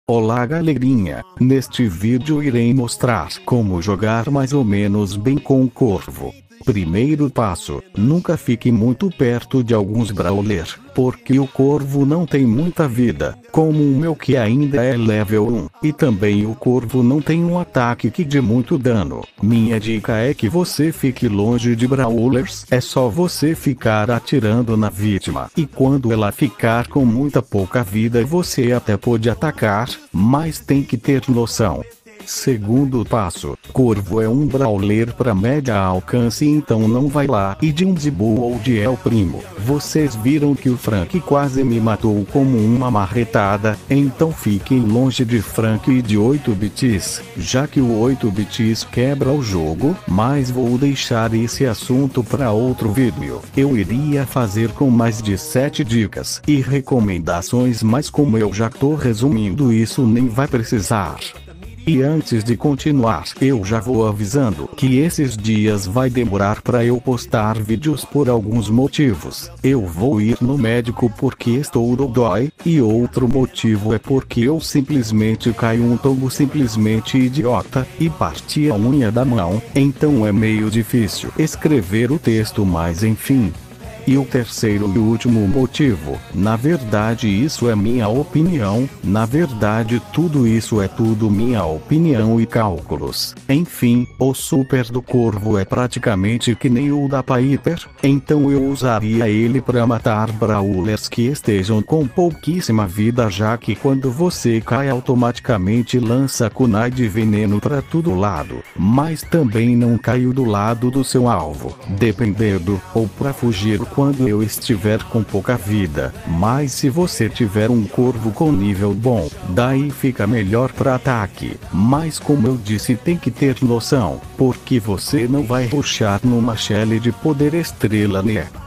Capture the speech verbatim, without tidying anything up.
Olá galerinha, neste vídeo irei mostrar como jogar mais ou menos bem com o corvo. Primeiro passo, nunca fique muito perto de alguns brawler, porque o corvo não tem muita vida, como o meu que ainda é level um, e também o corvo não tem um ataque que dê muito dano. Minha dica é que você fique longe de brawlers, é só você ficar atirando na vítima, e quando ela ficar com muita pouca vida você até pode atacar, mas tem que ter noção. Segundo passo, corvo é um brawler para média alcance, então não vai lá e de um Zibu ou de El Primo. Vocês viram que o Frank quase me matou como uma marretada, então fiquem longe de Frank e de oito bits, já que o oito bits quebra o jogo, mas vou deixar esse assunto para outro vídeo. Eu iria fazer com mais de sete dicas e recomendações, mas como eu já tô resumindo isso nem vai precisar. E antes de continuar, eu já vou avisando que esses dias vai demorar para eu postar vídeos por alguns motivos. Eu vou ir no médico porque estou dodói, e outro motivo é porque eu simplesmente caí um tombo simplesmente idiota, e parti a unha da mão, então é meio difícil escrever o texto, mas enfim. E o terceiro e último motivo, na verdade isso é minha opinião, na verdade tudo isso é tudo minha opinião e cálculos. Enfim, o super do corvo é praticamente que nem o da Piper, então eu usaria ele para matar brawlers que estejam com pouquíssima vida, já que quando você cai automaticamente lança kunai de veneno para todo lado, mas também não caiu do lado do seu alvo, dependendo, ou para fugir quando eu estiver com pouca vida. Mas se você tiver um corvo com nível bom, daí fica melhor para ataque. Mas como eu disse, tem que ter noção, porque você não vai rushar numa Shelly de poder estrela, né?